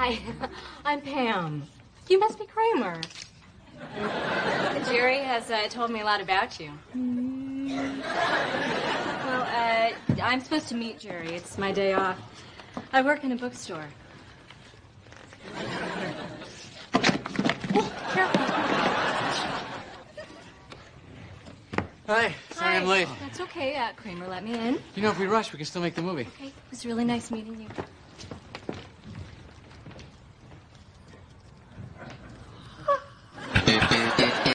Hi, I'm Pam. You must be Kramer. Jerry has told me a lot about you. Well, I'm supposed to meet Jerry. It's my day off. I work in a bookstore. Oh, careful. Hi. Sorry I'm late. That's okay. Kramer let me in. You know, if we rush, we can still make the movie. Okay. It was really nice meeting you.